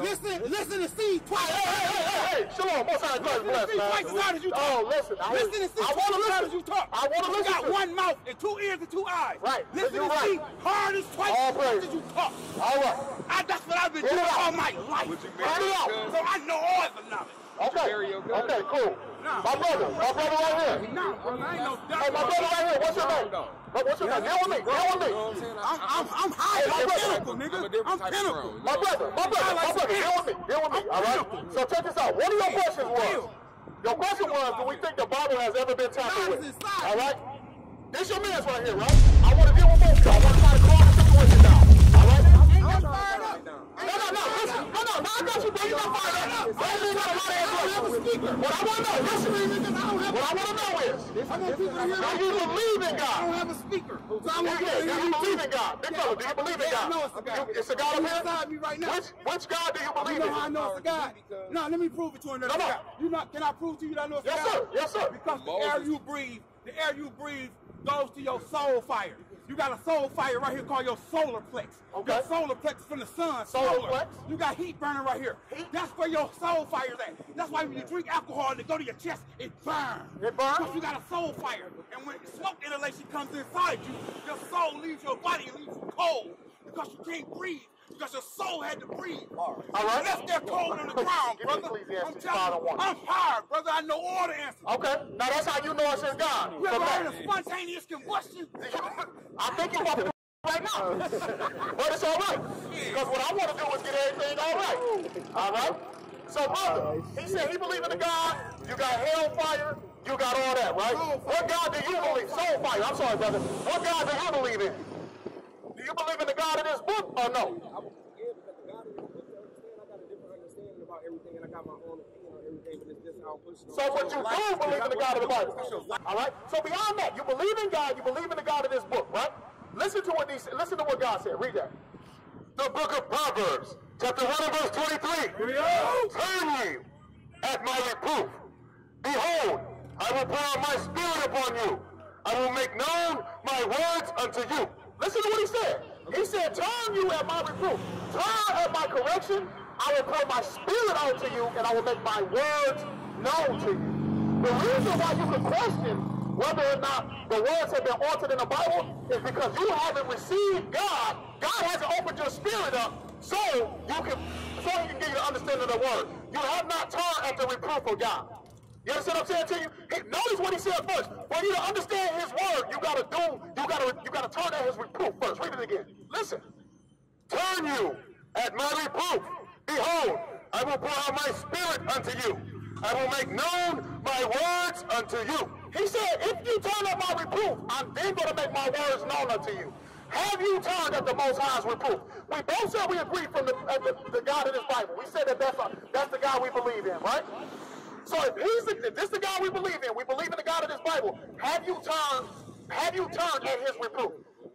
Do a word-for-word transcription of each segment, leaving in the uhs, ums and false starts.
Listen, listen to see twice. Hey, hey, hey, hey, hey, Shalom, most high God bless, man. Twice as hard as you talk. Oh, listen, I, listen and see I twice want to as hard listen. as you talk. I want to listen. You got to one mouth and two ears and two eyes. Right. Listen You're and right. see hard as twice All as hard praise. as you talk. All right. I, that's what I've been Get doing it out. all my life. Get it out. So I know all the knowledge. Okay. Okay, cool. Nah. My brother, my brother right here. Nah, bro, I ain't no Hey, my brother right here. What's your name? What's your name? Deal with me. Deal with me. I'm, I'm, I'm high. Hey, I'm my pinnacle, brother. nigga. I'm pinnacle. My brother, my brother, my brother. Deal with me. Deal with me. All right. So check this out. One of your questions was. Your question was, do we think the Bible has ever been tampered with? All right. This your man's right here, right? I want to deal with both of y'all. I want to try to calm the situation down. All right? I'm fired up. No, no, no, listen. No, no, no, I got you, bro. You're not fired up. I don't mean not a lot of answers. What I want to know, listen. What I want to know is, I want people to hear do you believe in God? I don't have a speaker. So I want Yeah, people to yeah, hear do you me believe too. in God? Big fella, do you believe in Yeah, I God? know it's a God. You- It's a God up here? Inside me right now. Which, which God do you You believe know how I in? know it's a God? No, let me prove it to you. No, no. You not? Can I prove to you that I know it's a Yes, God? sir. Yes, sir. Because the air you breathe, the air you breathe goes to your soul fire. You got a soul fire right here called your solar plex. Okay. Your solar plex is from the sun. Solar solar. plex? You got heat burning right here. Heat? That's where your soul fire is at. That's why when you drink alcohol and it go to your chest, it burns. It burns? Because you got a soul fire. And when smoke inhalation comes inside you, your soul leaves your body and leaves you cold. Because you can't breathe. Because your soul had to breathe. All right. And left there cold on the ground, Give me brother. I'm Ecclesiastes telling five you, and one. I'm hard, brother. I know all the answers. Okay. Now that's how you know it's in God. You ever From heard that. of spontaneous combustion? I think you're about to do it right now. But it's all right. Because what I want to do is get everything all right. All right? So, brother, he said he believed in the God. You got hellfire. You got all that, right? What God do you believe? Soul fire. I'm sorry, brother. What God do you believe in? Do you believe in the God of this book or no? So what you do believe in the God of the Bible. All right? So beyond that, you believe in God, you believe in the God of this book, right? Listen to what these listen to what God said. Read that. The book of Proverbs, chapter one and verse twenty-three. Turn ye at my reproof. Behold, I will pour out my spirit upon you. I will make known my words unto you. Listen to what he said. He said, turn you at my reproof. Turn at my correction. I will pour my spirit onto you, and I will make my words known to you. The reason why you can question whether or not the words have been altered in the Bible is because you haven't received God. God hasn't opened your spirit up so you can so he can give you the understanding of the word. You have not turned at the reproof of God. You understand what I'm saying to you? He, notice what he said first. For you to understand his word, you gotta do, you gotta you gotta turn at his reproof first. Read it again. Listen. Turn you at my reproof. Behold, I will pour out my spirit unto you. I will make known my words unto you. He said, if you turn at my reproof, I'm then going to make my words known unto you. Have you turned at the Most High's reproof? We both said we agree from the, uh, the, the God of this Bible. We said that that's, a, that's the God we believe in, right? So if he's the, if this is the God we believe in, we believe in the God of this Bible, have you turned, have you turned at his reproof?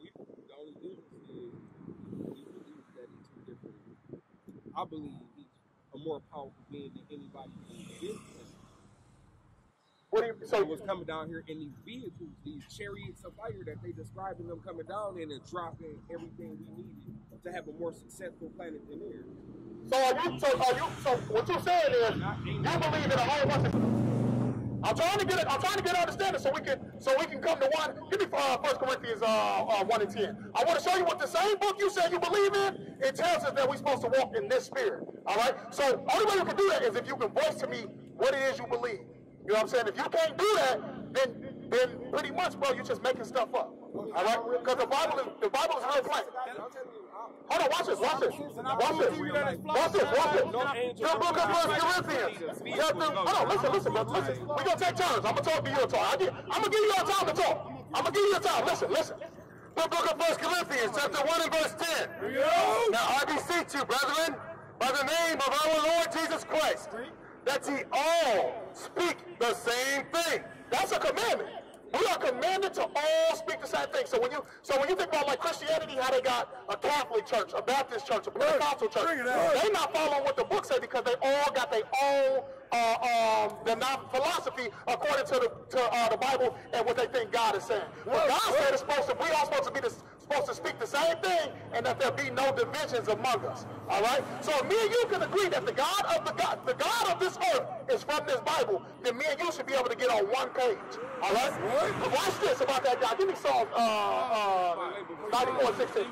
I believe he's a more powerful being than anybody in this. What do you, so what's coming down here in these vehicles, these chariots of fire that they describing them coming down in and dropping everything we needed to have a more successful planet than theirs. So are you? So are you? So what you're saying is you believe in a whole bunch of. I'm trying to get it. I'm trying to get understanding so we can so we can come to one. Give me uh, First Corinthians uh, uh, one and ten. I want to show you what the same book you said you believe in. It tells us that we're supposed to walk in this spirit. All right. So only way you can do that is if you can voice to me what it is you believe. You know what I'm saying? If you can't do that, then then pretty much, bro, you're just making stuff up. All right? Because the Bible is the Bible is real plain. Hold on, watch this, watch this, watch this, watch this, watch this. The book of First Corinthians. Chapter, hold on, listen, listen, bro, listen. We're gonna take turns. I'm gonna talk to you a talk. I get, I'm gonna give you a time to talk. I'm gonna give you a time. Listen, listen. The book of First Corinthians, chapter one and verse ten. Now I beseech you, brethren, by the name of our Lord Jesus Christ, that ye all speak the same thing. That's a commandment. We are commanded to all speak the same thing. So when you so when you think about like Christianity, how they got a Catholic church, a Baptist church, a Pentecostal church, they not following what the book say because they all got their own uh, um, their not philosophy according to the to uh, the Bible and what they think God is saying. But God said it's supposed to we all supposed to be the supposed supposed to speak the same thing and that there be no divisions among us. All right? So if me and you can agree that the God of the God, the God of this earth is from this Bible, then me and you should be able to get on one page. All right? What? Watch this about that guy. Give me Psalm uh, uh, ninety-four sixteen.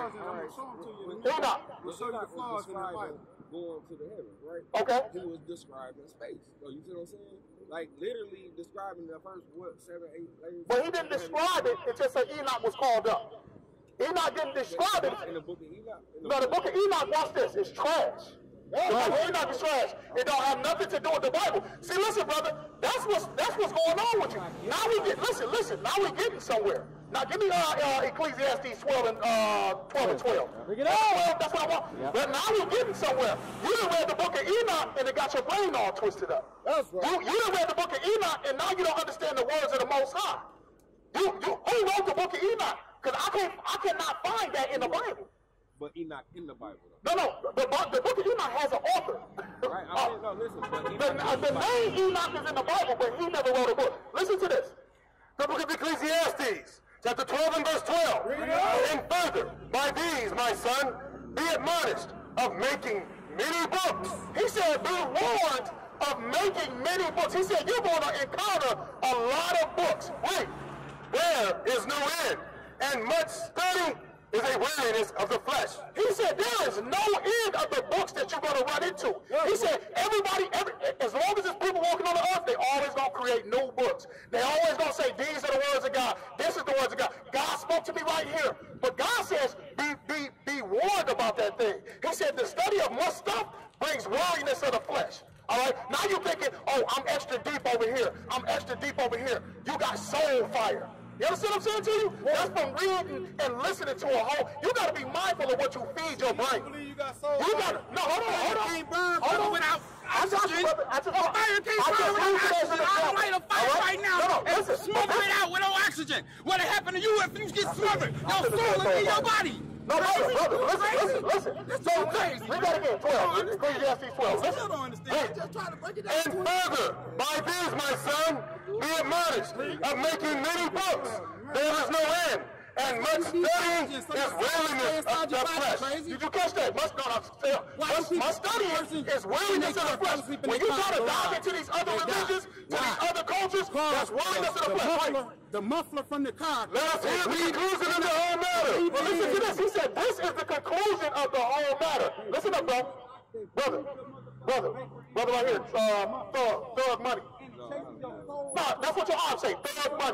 Enoch. We'll show you the flaws in the Bible. Going to the heavens, right? Okay. He was describing space. So you see what I'm saying? Like literally describing the first what seven, eight, eight. But he didn't describe it. It just said Enoch was called up. Enoch didn't describe it. In the book of Enoch. No, the book of Enoch. Watch this. It's trash. The book of Enoch is trash. It don't have nothing to do with the Bible. See, listen, brother. That's what's that's what's going on with you. Now we get listen, listen. Now we getting somewhere. Now give me uh, uh, Ecclesiastes twelve and uh, twelve and twelve. Bring it out. twelve, that's what I want. Yep. But now we're getting somewhere. You done read the book of Enoch and it got your brain all twisted up. That's right. You, you done read the book of Enoch and now you don't understand the words of the Most High. You you who wrote the book of Enoch? Because I can't I cannot find that in the Bible. But Enoch in the Bible. Though. No, no. The, the book of Enoch has an author. Right. I mean, no, listen. The, uh, the name Enoch is in the Bible, but he never wrote a book. Listen to this. The book of Ecclesiastes, chapter twelve and verse twelve. And further, by these, my son, be admonished of making many books. He said, be warned of making many books. He said, you're going to encounter a lot of books. Wait, there is no end, and much study is a weariness of the flesh. He said there is no end of the books that you're going to run into. He said everybody, every, as long as there's people walking on the earth, they always going to create new books. They always going to say, these are the words of God. This is the words of God. God spoke to me right here. But God says, be, be, be warned about that thing. He said the study of much stuff brings weariness of the flesh. All right? Now you're thinking, oh, I'm extra deep over here. I'm extra deep over here. You got soul fire. You understand what I'm saying to you? That's from reading and listening to a whole. You got to be mindful of what you feed your brain. You got soul. You got to. No, hold on, hold on. Can't burn Hold on. without I just, oxygen. brother, I just, A fire can't burn without oxygen. I don't light a fire right, right now no, no, and listen, smoke listen. it out with no oxygen. What'll happen to you if you get smothered? Your soul is in your body. No, brother, brother, listen, listen, listen. So, crazy. we got to get twelve. Ecclesiastes twelve. I still don't understand. I'm just trying to break it down. And further, by these, my son, be admonished of making many books. There is no end, and much studying is weariness of the flesh. Did you catch that? Much, no, no, much, much studying is weariness of the flesh. When you try to dive into these other religions, to these other cultures, that's weariness of the flesh. The muffler from the car. Let us hear the conclusion of the whole matter. But listen to this. He said, this is the conclusion of the whole matter. Listen up, bro. Brother, brother, brother right here. Uh, thug, thug money. No, that's what your arm say. Thug money.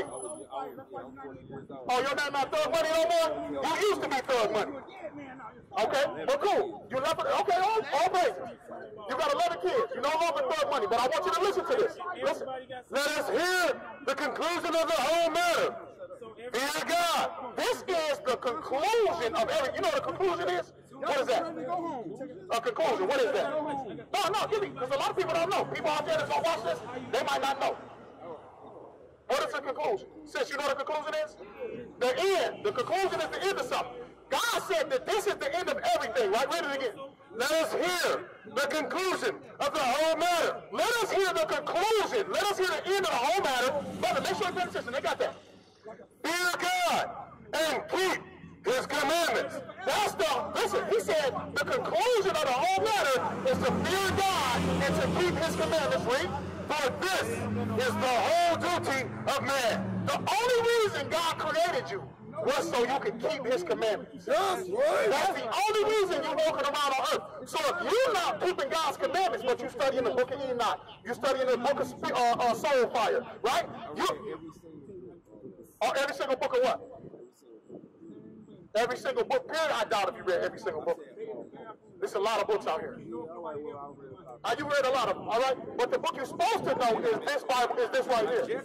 Oh, your name not Thug Money no more? You used to be Thug Money. Okay, well, cool. You left it. Okay, all, all praises. You got eleven kids. You no longer Thug Money, but I want you to listen to this. Listen. Let us hear the conclusion of the whole matter. Fear God. This is the conclusion of every. You know what a conclusion is? What is that? A conclusion. What is that? No, no, give me. Because a lot of people don't know. People out there that don't watch this, they might not know. What is the conclusion? Since you know what the conclusion is? The end. The conclusion is the end of something. God said that this is the end of everything, right? Read it again. Let us hear the conclusion of the whole matter. Let us hear the conclusion. Let us hear the end of the whole matter. Brother, make sure you pay attention. They got that. Fear God and keep his commandments. That's the, listen, he said the conclusion of the whole matter is to fear God and to keep his commandments. Read. For this is the whole duty of man. The only reason God created you was so you can keep his commandments. That's right. That's the only reason you're walking around on earth. So if you're not keeping God's commandments, but you studying the book of Enoch, you studying the book of uh, uh, Soul Fire, right? You, or every single book of what? Every single book, period. I doubt if you read every single book. There's a lot of books out here. Uh, you read a lot of them, all right? But the book you're supposed to know is this Bible, is this right here.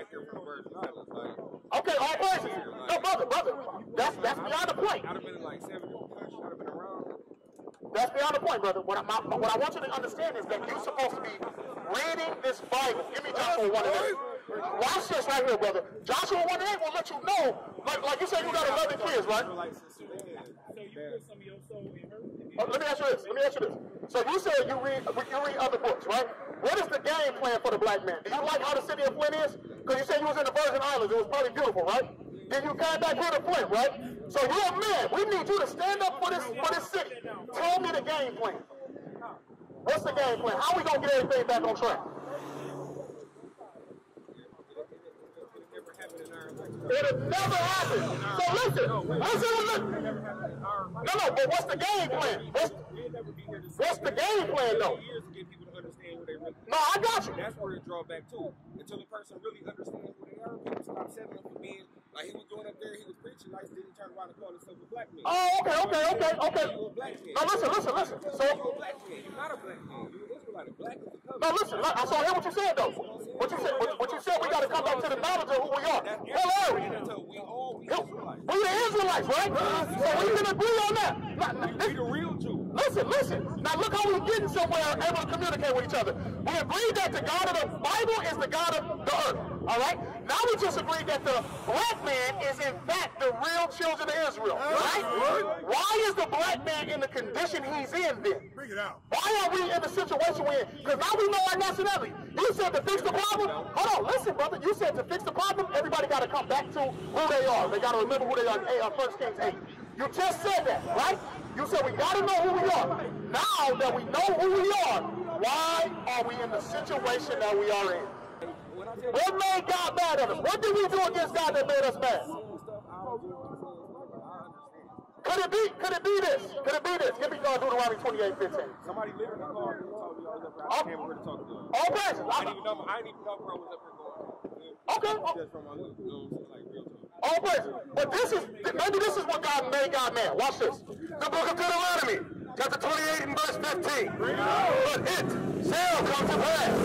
Okay, all praises. No, brother, brother. That's that's beyond the point. That's beyond the point, brother. What I, my, what I want you to understand is that you're supposed to be reading this Bible. Give me Joshua one and eight. Watch this right here, brother. Joshua one and eight will let you know, like, like you said, you got eleven kids, right? Oh, let me ask you this. Let me ask you this. So you said you read you read other books, right? What is the game plan for the black man? Do you like how the city of Flint is? Because you said you was in the Virgin Islands. It was probably beautiful, right? Then you came back here to Flint, right? So you're a man. We need you to stand up for this for this city. Tell me the game plan. What's the game plan? How are we going to get everything back on track? It'll never happen. So listen, listen, listen. No, no, but what's the game plan? What's, what's the game plan, though? No, I got you. That's where it draw back to. Until the person really understands who they are, people stop settling for being like he was going up there, he was preaching like didn't turn around and call himself a black man. Oh, okay, okay, okay, okay. No, listen, listen, listen. So you're a black man. You're not a black man. You're an Israelite. A black is the color. No, listen. I saw hear what you said though. What you said? What, what you said? We got to come back to the knowledge of who we are. Hello. We all we Israelites. We the Israelites, right? So we can agree on that. Now, this, we the real Jew. Listen, listen. Now look how we're getting somewhere, able to communicate with each other. We agreed that the God of the Bible is the God of the earth. All right. Now we just agreed that the black man is in fact the real children of Israel. Right? Why is the black man in the condition he's in then? Bring it out. Why are we in the situation we're in? Because now we know our nationality. You said to fix the problem. Hold on, listen, brother. You said to fix the problem, everybody got to come back to who they are. They got to remember who they are. Hey, uh, First Kings eight. You just said that, right? You said we got to know who we are. Now that we know who we are, why are we in the situation that we are in? What made God mad at us? What did we do against God that made us mad? Could it be? Could it be this? Could it be this? Give me uh, Deuteronomy twenty-eight fifteen. Somebody lived in the car and told me I was up there. I came over to talk to them. All praises. I didn't even know. I didn't even know where I was up there going. Okay. Just from my look, you know what I'm saying? Like real talk. All praises. But this is maybe this is what God made God mad. Watch this. The book of Deuteronomy, chapter twenty-eight and verse fifteen. But it shall come to pass.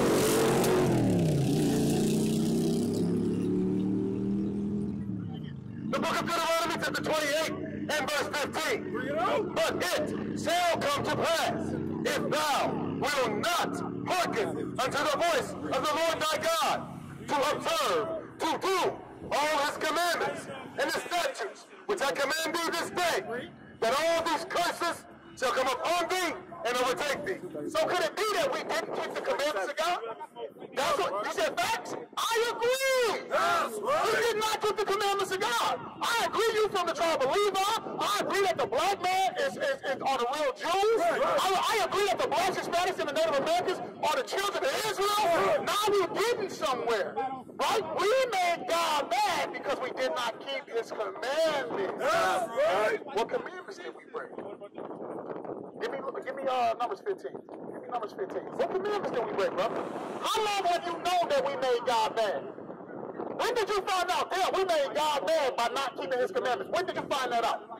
The book of Deuteronomy, chapter twenty-eight and verse fifteen. But it shall come to pass, if thou wilt not hearken unto the voice of the Lord thy God, to observe, to do all his commandments and his statutes, which I command thee this day, that all these curses shall come upon thee and overtake thee. So could it be that we didn't keep the commandments of God? That's what you said. Facts. I agree. That's right. We did not keep the commandments of God. I agree. You from the tribe of Levi. I agree that the black man is, is, is are the real Jews. Right, right. I, I agree that the blacks, Hispanics, and the Native Americans are the children of Israel. Right. Now we're getting somewhere, right? We made God mad because we did not keep His commandments. That's right. What commandments did we break? Give me, give me uh, Numbers fifteen. Give me Numbers fifteen. What commandments did we break, brother? How long have you known that we made God mad? When did you find out? Damn, we made God mad by not keeping His commandments. When did you find that out?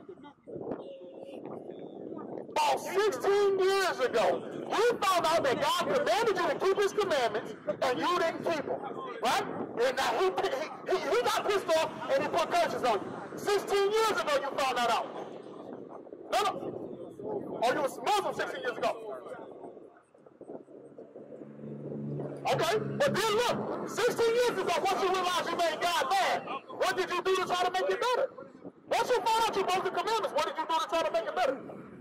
About sixteen years ago, you found out that God commanded you to keep His commandments, and you didn't keep them, right? And now he, he, he, he got pissed off, and he put curses on you. sixteen years ago, you found that out. No, no. Or you was Muslim sixteen years ago. Okay, but then look, sixteen years ago, once you realized you made God mad, what did you do to try to make it better? Once you found out you broke the commandments, what did you do to try to make it better?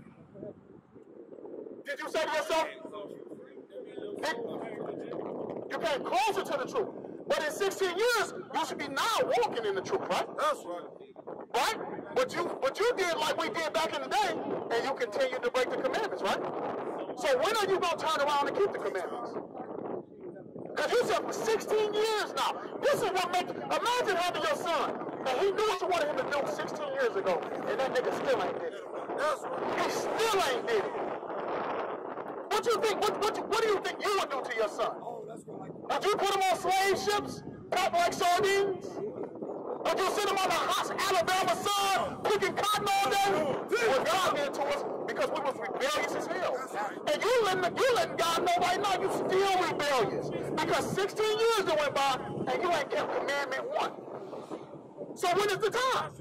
Did you say to yourself, did, you came closer to the truth, but in sixteen years, you should be now walking in the truth, right? That's right. Right? But you but you did like we did back in the day, and you continue to break the commandments, right? So when are you going to turn around and keep the commandments? Because you said for sixteen years now, this is what makes, imagine having your son, and he knew what you wanted him to do sixteen years ago, and that nigga still ain't did it. That's right. He still ain't did it. What you think, what, what, what do you think you would do to your son? Would you put him on slave ships, packed like sardines? Would you sit him on the hot Alabama sun, picking cotton all day? What God did to us because we was rebellious as hell. And you letting, you letting God know right now you still rebellious. Because sixteen years that went by and you ain't kept commandment one. So when is the time?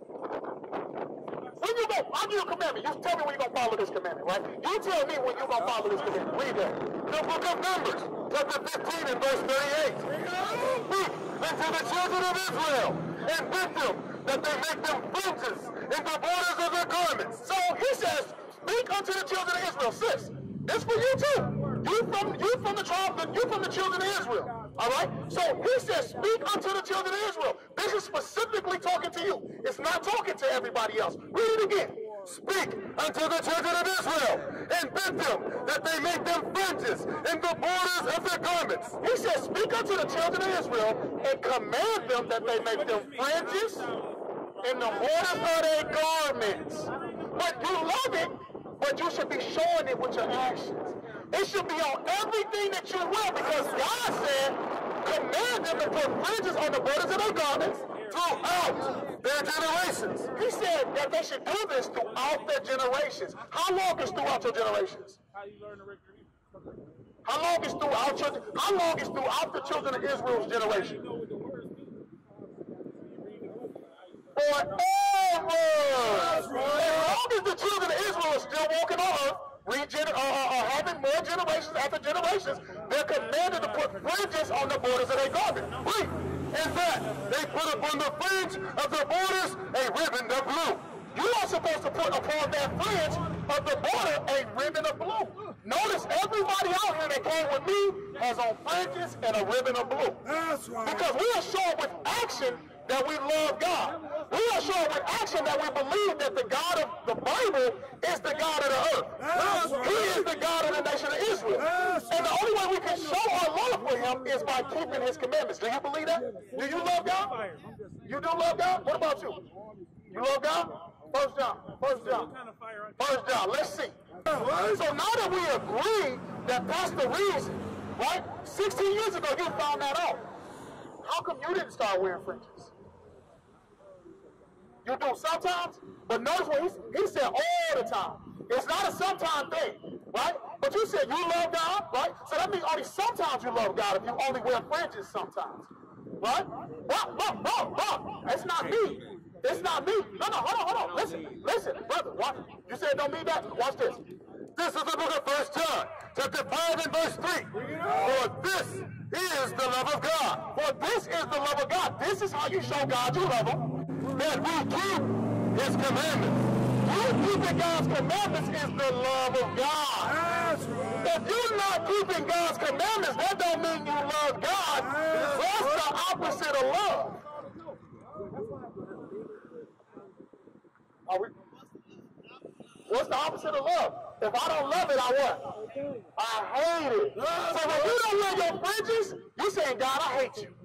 When you go, I'll give you a commandment. You tell me when you're going to follow this commandment, right? You tell me when you're going to follow this commandment. Read that. The book of Numbers, chapter fifteen and verse thirty-eight. Speak unto the children of Israel, and bid them that they make them fringes in the borders of their garments. So he says, speak unto the children of Israel. Sis, this for you too. You from you from the tribe, you from the children of Israel. All right? So he says, speak unto the children of Israel. This is specifically talking to you. It's not talking to everybody else. Read it again. Speak unto the children of Israel, and bid them that they make them fringes in the borders of their garments. He says, speak unto the children of Israel, and command them that they make them fringes in the borders of their garments. But you love it, but you should be showing it with your actions. It should be on everything that you wear, because God said, command them to put fringes on the borders of their garments throughout their generations. He said that they should do this throughout their generations. How long is throughout your generations? How long is throughout your, how long is throughout the children of Israel's generation? Forever. As long as the children of Israel are still walking on earth, Regen uh, uh, having more generations after generations, they're commanded to put fringes on the borders of their garment. Read. In that they put upon the fringe of the borders a ribbon of blue. You are supposed to put upon that fringe of the border a ribbon of blue. Notice everybody out here that came with me has on fringes and a ribbon of blue. That's right. Because we are showing with action that we love God. We are showing with action that we believe that the God of the Bible is the God of the earth. That's right. He is the God of the nation of Israel. That's And the only way we can show our love for him is by keeping his commandments. Do you believe that? Do you love God? You do love God? What about you? You love God? First John. First John. First John. Let's see. So now that we agree that that's the reason, right? sixteen years ago you found that out. How come you didn't start wearing fringes? You do sometimes, but notice what he, he said all the time. It's not a sometime thing, right? But you said you love God, right? So that means only sometimes you love God if you only wear fringes sometimes, right? Well, no, no, no. It's not me. It's not me. No, no, hold on, hold on. Listen, listen, brother. Watch. You said don't mean that? Watch this. This is the book of First John, chapter five and verse three. For this is the love of God. For this is the love of God. This is how you show God you love him. That we keep his commandments. You keeping God's commandments is the love of God. That's right. If you're not keeping God's commandments, that don't mean you love God. That's the opposite of love. Are we? What's the opposite of love? If I don't love it, I what? I hate it. So when you don't wear your fringes, you saying, God, I hate you.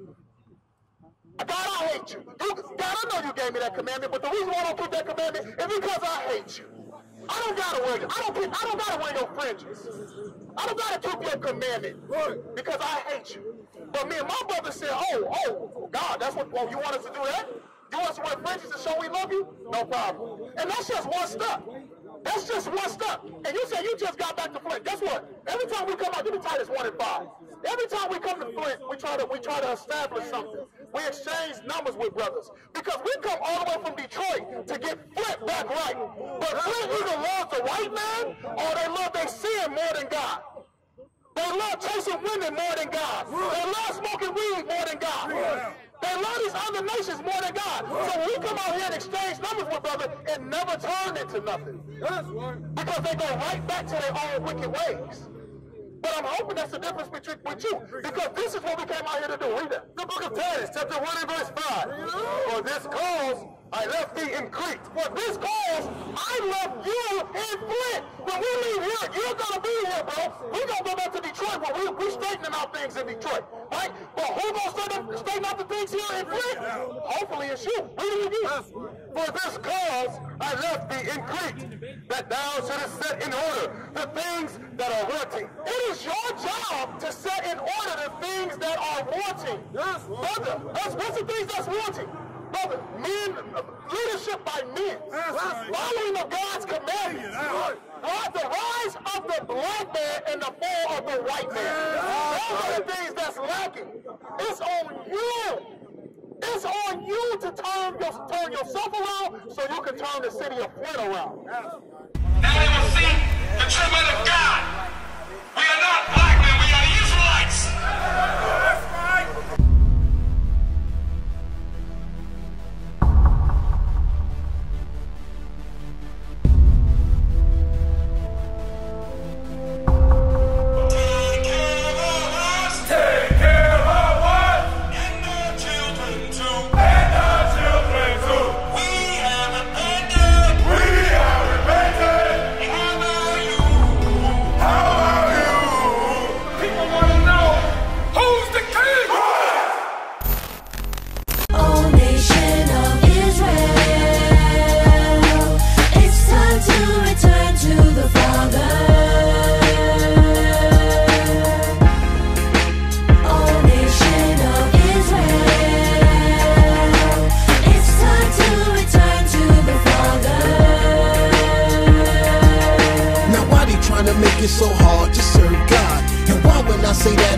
God, I hate you. you. God, I know you gave me that commandment, but the reason why I don't keep that commandment is because I hate you. I don't gotta wear I don't keep, I don't gotta wear your fringes. I don't gotta keep your commandment because I hate you. But me and my brother said, oh, oh, God, that's what, oh, you want us to do that? You want us to wear fringes to show we love you? No problem. And that's just one step. That's just one step. And you said you just got back to Flint. Guess what? Every time we come out, give me Titus one and five. Every time we come to Flint, we try to we try to establish something. We exchange numbers with brothers. Because we come all the way from Detroit to get Flint back right. But Flint either loves the white man or they love their sin more than God. They love chasing women more than God. They love smoking weed more than God. They love these other nations more than God. So when we come out here and exchange numbers with brothers, it never turned into nothing. That's right. Because they go right back to their own wicked ways. But I'm hoping that's the difference between with you. Because this is what we came out here to do. Read that. The book of Titus, chapter one and verse five. For this cause I left thee in Crete. For this cause I left you in Flint. When we leave here, you're going to be here, bro. We're going to go back to Detroit, but we, we're straightening out things in Detroit. Right? But who's going to straighten, straighten out the things here in Flint? Hopefully it's you. Read it again. For this cause I left thee in Crete, that thou shouldest set in order the things that are wanting. It is your job to set in order the things that are wanting. That's right. Brother, that's, what's the things that's wanting? Brother, men, leadership by men. That's right. Following of God's commandments. That's right. Right, the rise of the black man and the fall of the white man. Those are the things that's lacking. It's on you. It's on you to turn, your, turn yourself around so you can turn the city of Flint around. Now they will see the true men of God. We are not black men, we are Israelites. That's right. Take care of us. Take care of our wives. And their children too.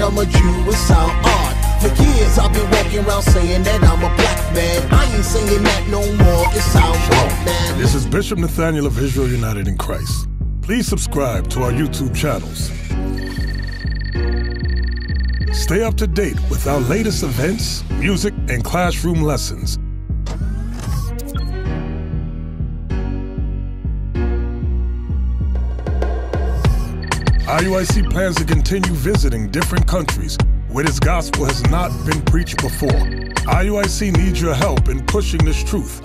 I'm a Jew, it sound odd. For years I've been walking around saying that I'm a black man. I ain't saying that no more, it sounds wrong, man. This is Bishop Nathaniel of Israel United in Christ. Please subscribe to our YouTube channels. Stay up to date with our latest events, music, and classroom lessons. I U I C plans to continue visiting different countries where this gospel has not been preached before. I U I C needs your help in pushing this truth.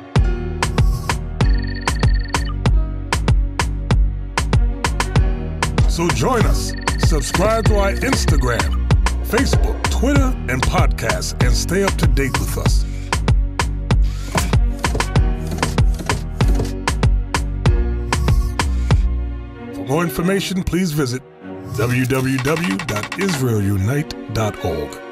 So join us. Subscribe to our Instagram, Facebook, Twitter, and podcast, and stay up to date with us. For more information, please visit w w w dot israel unite dot org.